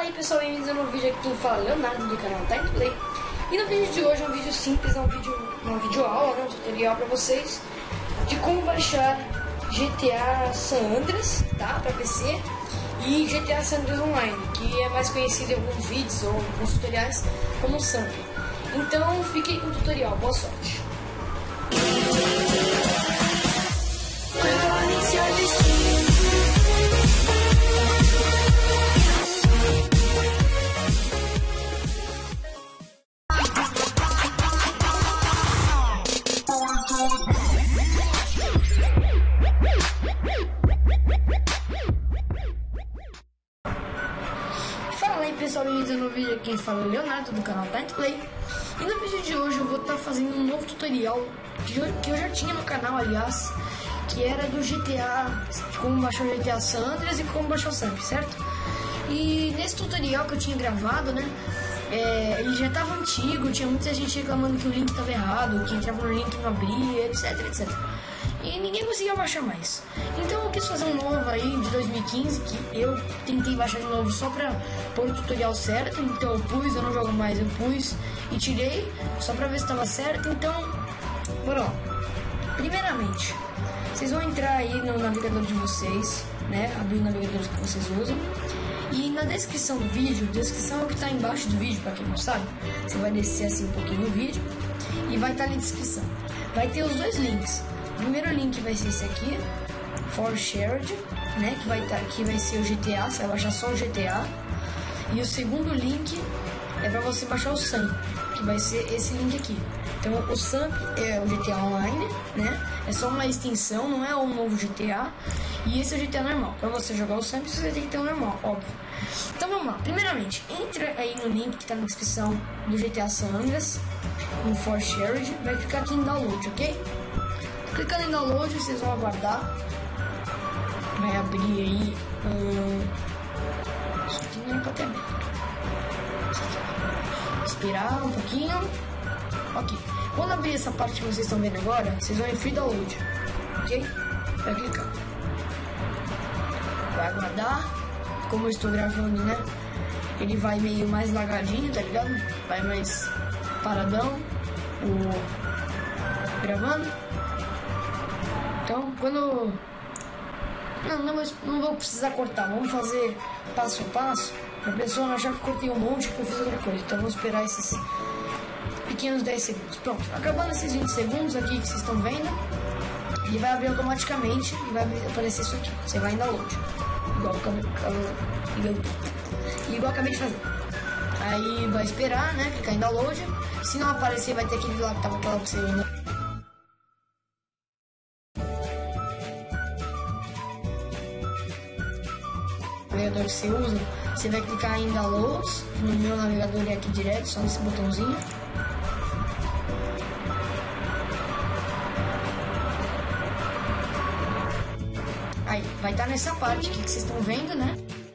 aí pessoal, bem-vindos a um novo vídeo aqui, quem fala Leonardo do canal Time to Play. E no vídeo de hoje é um vídeo simples, é uma videoaula, né, um tutorial para vocês de como baixar GTA San Andreas, tá, para PC, e GTA San Andreas Online, que é mais conhecido em alguns vídeos ou alguns tutoriais como Samp. Então fiquem com o tutorial, boa sorte. Fala aí pessoal, bem-vindos a um novo vídeo aqui, quem fala é o Leonardo do canal Time to Play. E no vídeo de hoje eu vou estar fazendo um novo tutorial que eu já tinha no canal, aliás, que era do GTA, de como baixar o GTA San Andreas e como baixar o Samp, certo? E nesse tutorial que eu tinha gravado, né, ele já estava antigo, tinha muita gente reclamando que o link estava errado, que entrava no link e não abria, etc, etc. E ninguém conseguia baixar mais. Então eu quis fazer um novo aí de 2015, que eu tentei baixar de novo só pra pôr o tutorial certo. Então eu pus, eu não jogo mais, eu pus e tirei, só pra ver se estava certo. Então, bora lá. Primeiramente, vocês vão entrar aí no navegador de vocês, né? Abrir o navegador que vocês usam. E na descrição do vídeo, descrição é o que está embaixo do vídeo, para quem não sabe. Você vai descer assim um pouquinho no vídeo e vai estar na descrição. Vai ter os dois links. O primeiro link vai ser esse aqui, For Shared, né? Que vai estar aqui, vai ser o GTA, você vai baixar só o GTA. E o segundo link é para você baixar o Samp, que vai ser esse link aqui. Então o Samp é o GTA Online, né? É só uma extensão, não é um novo GTA. E esse é o GTA normal. Para você jogar o Samp, você tem que ter o normal, óbvio. Então vamos lá. Primeiramente, entra aí no link que está na descrição do GTA San Andreas, no For Shared, vai clicar aqui em Download, ok? Clicando em Download, vocês vão aguardar. Vai abrir aí. Isso aqui não é para ter aberto. Esperar um pouquinho. Ok. Quando abrir essa parte que vocês estão vendo agora, vocês vão em Free Download. Ok? Vai clicar. Vai aguardar. Como eu estou gravando, né? Ele vai meio mais lagadinho, tá ligado? Vai mais paradão. Gravando. Então, quando... Não vou precisar cortar. Vamos fazer passo a passo. Pra pessoa não achar que eu cortei um monte que eu fiz outra coisa. Então, vamos esperar esses pequenos 10 segundos. Pronto. Acabando esses 20 segundos aqui que vocês estão vendo, ele vai abrir automaticamente e vai aparecer isso aqui. Você vai em download. Igual eu acabei de fazer. Aí vai esperar, né? Clicar em download. Se não aparecer, vai ter aquele lá que tava aquela opção. Navegador que você usa, você vai clicar em Downloads. No meu navegador é aqui direto, só nesse botãozinho. Aí, vai estar nessa parte aqui que vocês estão vendo, né?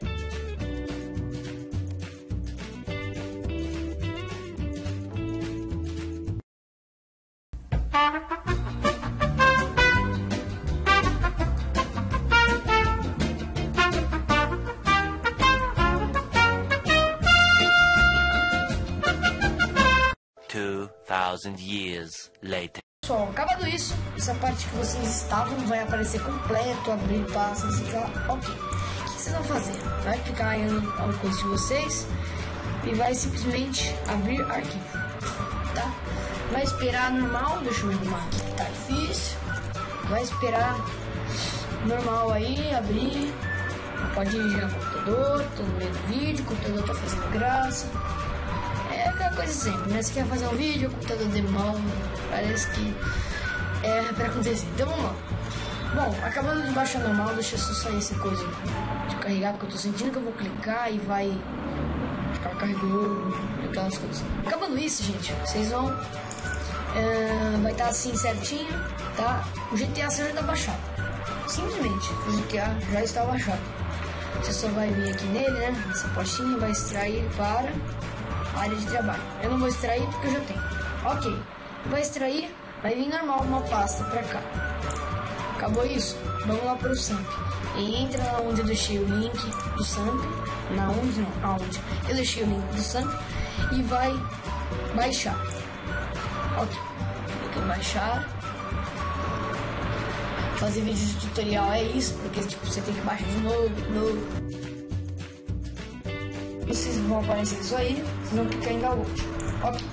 Years later. Pessoal, acabado isso, essa parte que vocês estavam vai aparecer completo, abrir passa, assim, ok. O que vocês vão fazer? Vai clicar em alguma coisa de vocês e vai simplesmente abrir arquivo, tá? Vai esperar normal, deixa eu arrumar aqui que tá difícil. Vai esperar normal aí, abrir. Pode ir no computador, tô no meio do vídeo, o computador tá fazendo graça. É aquela coisa sempre, né? Você quer fazer um vídeo, o computador demora, parece que é pra acontecer. Então vamos lá. Bom, acabando de baixar normal, deixa eu só sair essa coisa de carregar, porque eu tô sentindo que eu vou clicar e vai ficar carregando, aquelas coisas. Acabando isso, gente, vocês vão... vai estar assim certinho, tá? O GTA já está baixado. Simplesmente, o GTA já está baixado. Você só vai vir aqui nele, né? Nessa pastinha, vai extrair para área de trabalho. Eu não vou extrair porque eu já tenho. Ok. Vai extrair, vai vir normal uma pasta pra cá. Acabou isso? Vamos lá para o Samp. e entra onde eu deixei o link do Samp, aonde eu deixei o link do Samp, e vai baixar. Ok, vou baixar. Fazer vídeo de tutorial é isso, porque tipo, você tem que baixar de novo. Vocês vão aparecer isso aí, vocês vão clicar em download. Ok.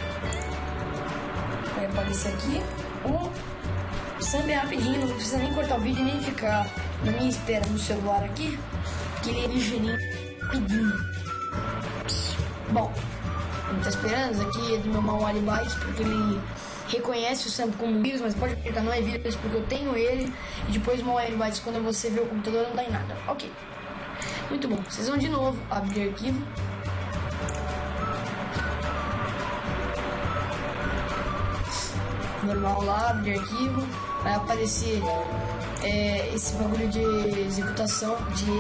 Vai aparecer aqui o Samp é rapidinho, não precisa nem cortar o vídeo nem ficar na minha espera no celular aqui, que ele é ligeirinho, rapidinho. Bom, não tá esperando, isso aqui é do meu Mauari Bytes, porque ele reconhece o Samp como vírus, mas pode clicar não é vírus porque eu tenho ele, e depois o Mauari Bytes, quando você vê o computador, não dá em nada. Ok, muito bom. Vocês vão de novo abrir arquivo. Normal lá, abrir arquivo, vai aparecer esse bagulho de executação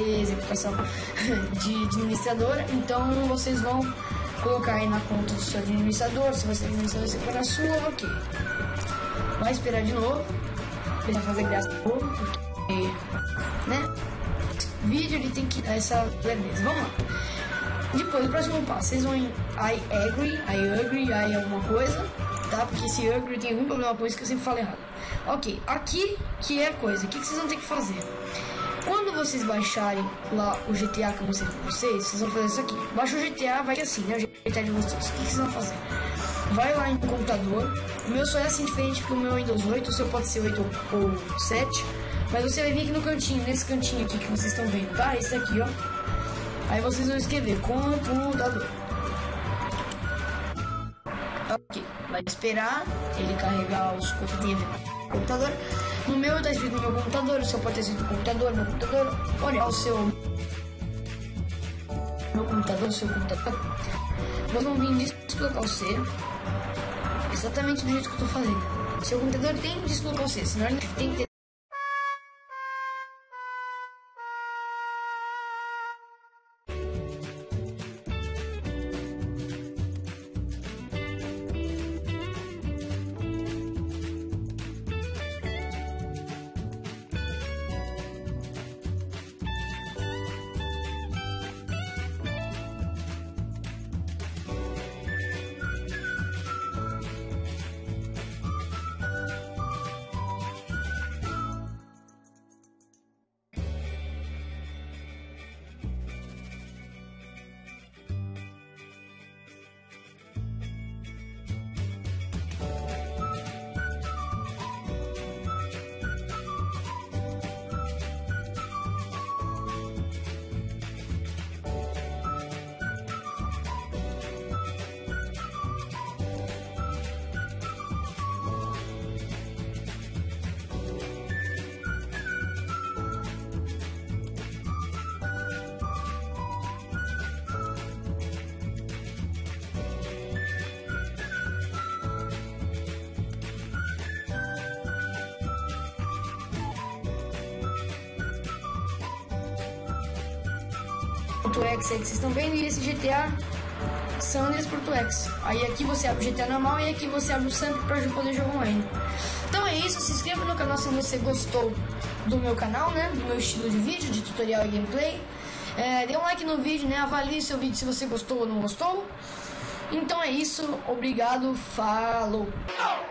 de administrador. Então vocês vão colocar aí na conta do seu administrador, se você tem administrador, você põe na sua, ok. Vai esperar de novo, ele vai fazer graça de novo, porque, né, vídeo ele tem que dar essa beleza. Vamos lá. Depois, o próximo passo, vocês vão em I agree, alguma coisa, tá? Porque esse agree tem algum problema com isso que eu sempre falo errado. Ok, aqui que é a coisa, o que vocês vão ter que fazer? Quando vocês baixarem lá o GTA que eu mostrei pra vocês vão fazer isso aqui. Baixa o GTA, vai assim, né? O GTA de vocês. O que vocês vão fazer? Vai lá em computador. O meu só é assim diferente que o meu Windows 8, o seu pode ser 8 ou 7. Mas você vai vir aqui no cantinho, nesse cantinho aqui que vocês estão vendo, tá? Esse aqui, ó. Aí vocês vão escrever computador. Ok, vai esperar ele carregar os coisas que tem a ver com o computador. No meu tá escrito no meu computador, o seu pode ter escrito computador, meu computador. Olha o seu. Meu computador, o seu computador. Nós vamos vir descolocar o C. Exatamente do jeito que eu tô fazendo. Seu computador tem que descolocar o C, senão ele tem que ter. .exe aí que vocês estão vendo, e esse GTA San Andreas.exe. Aí aqui você abre o GTA normal e aqui você abre o Samp para poder jogar online. Então é isso, se inscreva no canal se você gostou do meu canal, né, do meu estilo de vídeo, de tutorial e gameplay. Dê um like no vídeo, né, avalie seu vídeo se você gostou ou não gostou. Então é isso, obrigado, falou!